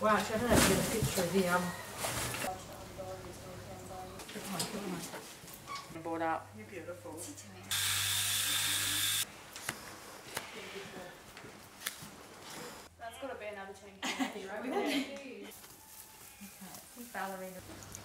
Well, actually, I don't know if you get a picture of the board up. You're beautiful. That's got to be another 10 kilos, right? Okay, ballerina.